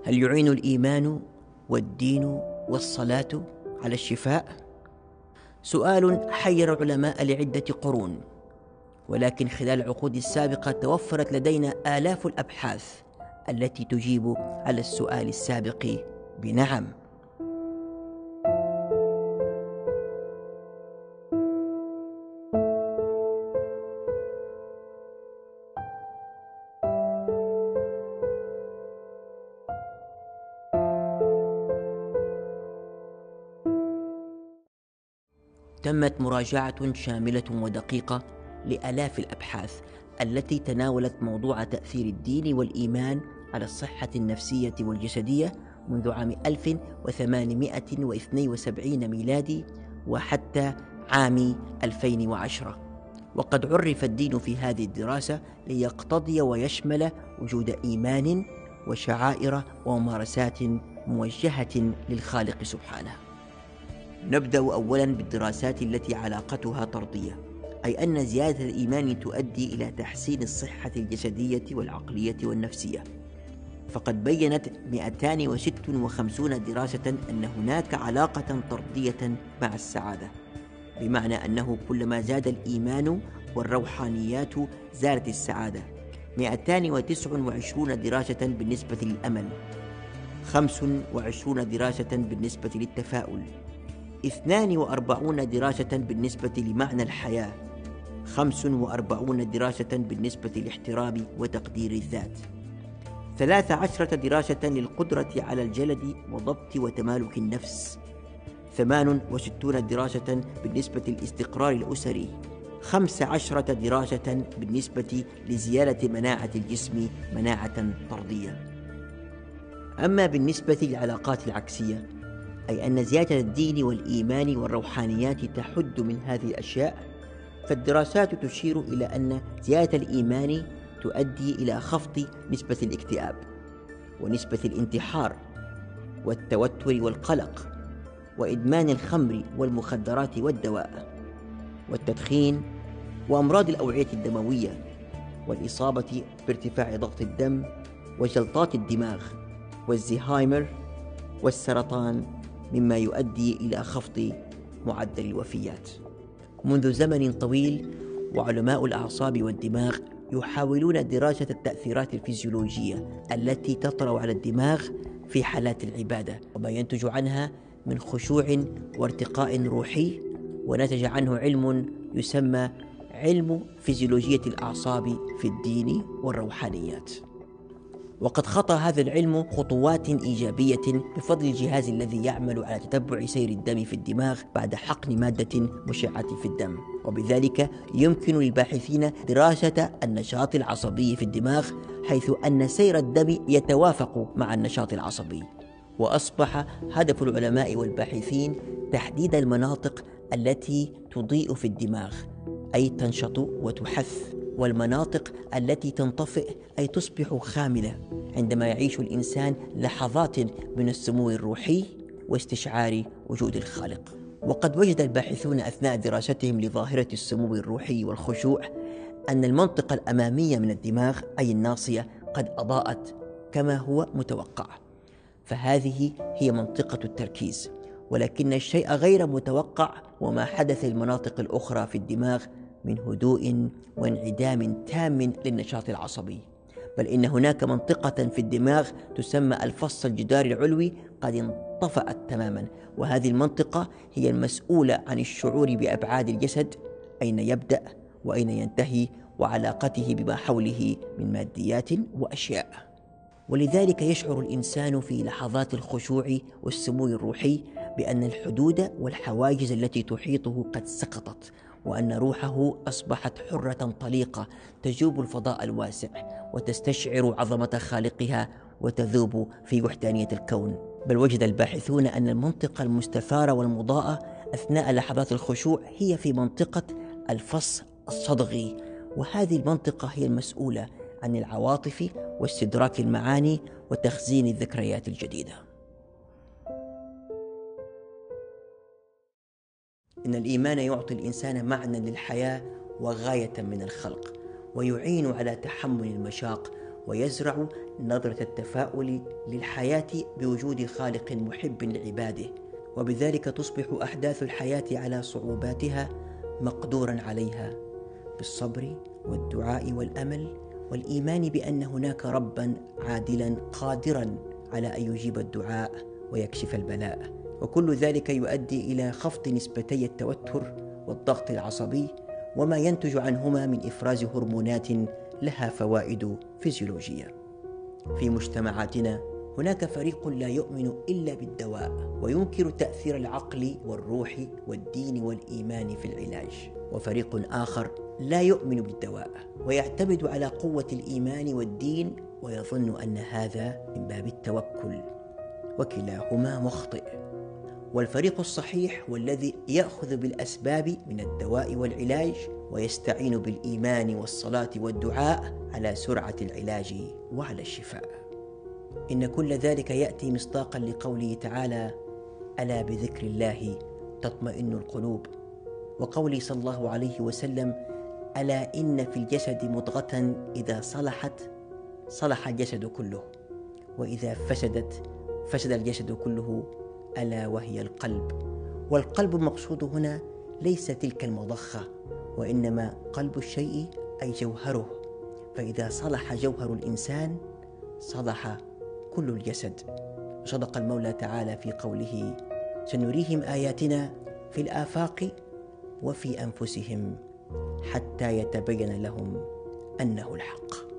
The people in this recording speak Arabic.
هل يعين الإيمان والدين والصلاة على الشفاء؟ سؤال حير العلماء لعدة قرون، ولكن خلال العقود السابقة توفرت لدينا آلاف الأبحاث التي تجيب على السؤال السابق بنعم. تمت مراجعة شاملة ودقيقة لآلاف الأبحاث التي تناولت موضوع تأثير الدين والإيمان على الصحة النفسية والجسدية منذ عام 1872 ميلادي وحتى عام 2010. وقد عرف الدين في هذه الدراسة ليقتضي ويشمل وجود إيمان وشعائر وممارسات موجهة للخالق سبحانه. نبدأ أولا بالدراسات التي علاقتها طردية، أي أن زيادة الإيمان تؤدي إلى تحسين الصحة الجسدية والعقلية والنفسية. فقد بيّنت 256 دراسة أن هناك علاقة طردية مع السعادة، بمعنى أنه كلما زاد الإيمان والروحانيات زادت السعادة. 229 دراسة بالنسبة للأمل، 25 دراسة بالنسبة للتفاؤل، 42 دراسة بالنسبة لمعنى الحياة، 45 دراسة بالنسبة لاحترام وتقدير الذات، 13 دراسة للقدرة على الجلد وضبط وتمالك النفس، 68 دراسة بالنسبة للاستقرار الأسري، 15 دراسة بالنسبة لزيادة مناعة الجسم مناعة طردية. أما بالنسبة للعلاقات العكسية، أي أن زيادة الدين والإيمان والروحانيات تحد من هذه الأشياء، فالدراسات تشير إلى أن زيادة الإيمان تؤدي إلى خفض نسبة الاكتئاب ونسبة الانتحار والتوتر والقلق وإدمان الخمر والمخدرات والدواء والتدخين وأمراض الأوعية الدموية والإصابة بارتفاع ضغط الدم وجلطات الدماغ والزهايمر والسرطان، مما يؤدي إلى خفض معدل الوفيات. منذ زمن طويل وعلماء الأعصاب والدماغ يحاولون دراسة التأثيرات الفيزيولوجية التي تطرأ على الدماغ في حالات العبادة وما ينتج عنها من خشوع وارتقاء روحي، ونتج عنه علم يسمى علم فيزيولوجية الأعصاب في الدين والروحانيات. وقد خطى هذا العلم خطوات إيجابية بفضل الجهاز الذي يعمل على تتبع سير الدم في الدماغ بعد حقن مادة مشعة في الدم، وبذلك يمكن للباحثين دراسة النشاط العصبي في الدماغ، حيث أن سير الدم يتوافق مع النشاط العصبي. وأصبح هدف العلماء والباحثين تحديد المناطق التي تضيء في الدماغ أي تنشط وتحث، والمناطق التي تنطفئ أي تصبح خاملة عندما يعيش الإنسان لحظات من السمو الروحي واستشعار وجود الخالق. وقد وجد الباحثون أثناء دراستهم لظاهرة السمو الروحي والخشوع أن المنطقة الأمامية من الدماغ أي الناصية قد أضاءت كما هو متوقع، فهذه هي منطقة التركيز. ولكن الشيء غير متوقع وما حدث للمناطق الأخرى في الدماغ من هدوء وانعدام تام للنشاط العصبي، بل إن هناك منطقة في الدماغ تسمى الفص الجداري العلوي قد انطفأت تماما، وهذه المنطقة هي المسؤولة عن الشعور بأبعاد الجسد، أين يبدأ وأين ينتهي، وعلاقته بما حوله من ماديات وأشياء. ولذلك يشعر الإنسان في لحظات الخشوع والسمو الروحي بأن الحدود والحواجز التي تحيطه قد سقطت، وأن روحه أصبحت حرة طليقة تجوب الفضاء الواسع وتستشعر عظمة خالقها وتذوب في وحدانية الكون. بل وجد الباحثون أن المنطقة المستثارة والمضاءة أثناء لحظات الخشوع هي في منطقة الفص الصدغي، وهذه المنطقة هي المسؤولة عن العواطف واستدراك المعاني وتخزين الذكريات الجديدة. إن الإيمان يعطي الإنسان معنى للحياة وغاية من الخلق، ويعين على تحمل المشاق ويزرع نظرة التفاؤل للحياة بوجود خالق محب لعباده، وبذلك تصبح أحداث الحياة على صعوباتها مقدورا عليها بالصبر والدعاء والأمل والإيمان بأن هناك ربا عادلا قادرا على أن يجيب الدعاء ويكشف البلاء. وكل ذلك يؤدي إلى خفض نسبتي التوتر والضغط العصبي، وما ينتج عنهما من إفراز هرمونات لها فوائد فيزيولوجية. في مجتمعاتنا هناك فريق لا يؤمن إلا بالدواء وينكر تأثير العقل والروح والدين والإيمان في العلاج، وفريق آخر لا يؤمن بالدواء ويعتمد على قوة الإيمان والدين ويظن أن هذا من باب التوكل، وكلاهما مخطئ. والفريق الصحيح هو الذي يأخذ بالأسباب من الدواء والعلاج ويستعين بالإيمان والصلاة والدعاء على سرعة العلاج وعلى الشفاء. إن كل ذلك يأتي مصداقا لقوله تعالى: ألا بذكر الله تطمئن القلوب، وقوله صلى الله عليه وسلم: ألا إن في الجسد مضغة إذا صلحت صلح الجسد كله، وإذا فسدت فسد الجسد كله، ألا وهي القلب. والقلب المقصود هنا ليس تلك المضخة، وإنما قلب الشيء أي جوهره، فإذا صلح جوهر الإنسان صلح كل الجسد. وصدق المولى تعالى في قوله: سنريهم آياتنا في الآفاق وفي أنفسهم حتى يتبين لهم أنه الحق.